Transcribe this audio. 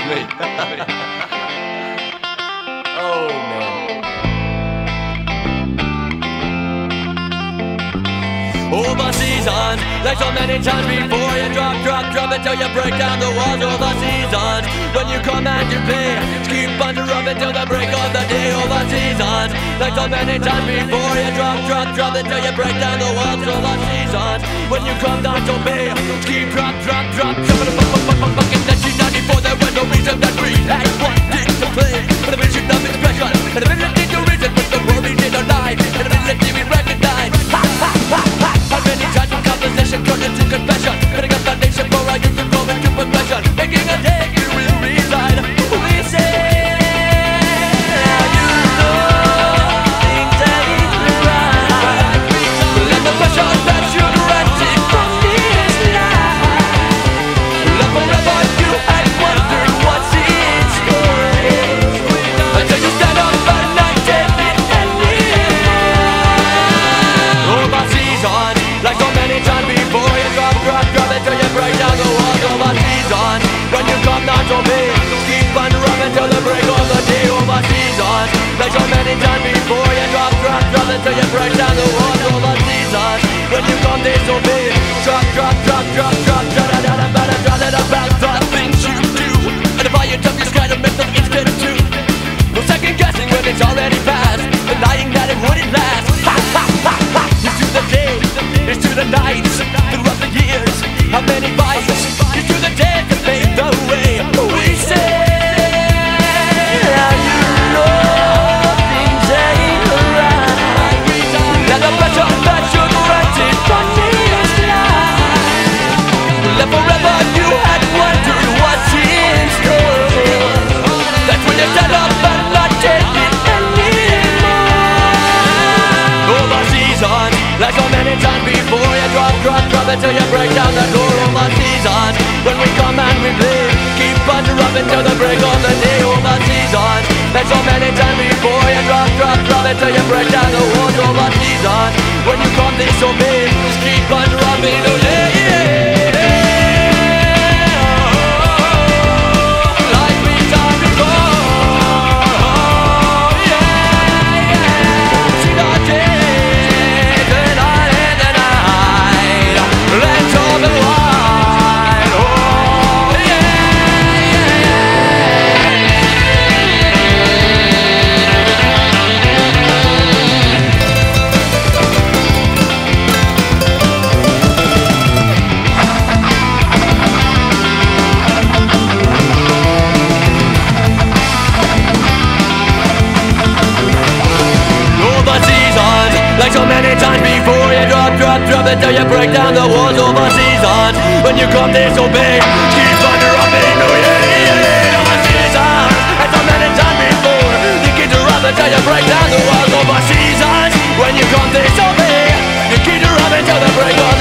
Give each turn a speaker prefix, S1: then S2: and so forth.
S1: me. Oh, man. Overseas on, like so many times before, you drop until you break down the walls. Overseas on, when you come and you pay, keep under up until the break of the day. Overseas on, like so many times before, you drop until you break down the walls. Overseas on, when you come down to pay, keep drop in 1994, there was no reason that we had one thing to play, but the vision of expression, and the ability to reason with the world we did our life, and the ability we recognize. How many times when composition turned into confession, putting a foundation for our youth to grow into progression, making a day we will reside. We say, you know, things ain't right. Let the pressure that you directed from this life. Let forever you had wondered what's in store, until you stand up and not get it anymore. Overseas on, like so many times before, you drop until you break down the walls. Overseas on, when you come down to me, keep on running till the break of the day. Overseas on, like so many times before, you drop until you break down the walls. Overseas on, when you come down to me, drop about the things you do, and if I tough, you scared to make them instead of two. No second guessing when it's already past, denying that it wouldn't last. It's to the day, it's to the nights, throughout the years, how many fights? It's to the day that paved the way. We say, you know things ain't right. Let the pressure that you directed from this life. Let forever you had wondered what's in store. That's when you stand up and not take it anymore. Overseas on, like so many times before, you drop until you break down the door. Overseas on, when we come and we play, keep under up until the break of the day. Overseas on, like so many times before, you drop until you break down the walls. Overseas on, when you come disobey, just keep under up until the day. Like we done before, see the day, the night and the night. Let's all the wine, oh Overseas on, like so many times before, you drop until you break down the walls. Overseas on, when you come disobey, keep under up in overseas on, like so many times before, you keep to rub until you break down the walls. Overseas on, when you come disobey, you keep to rub until the break of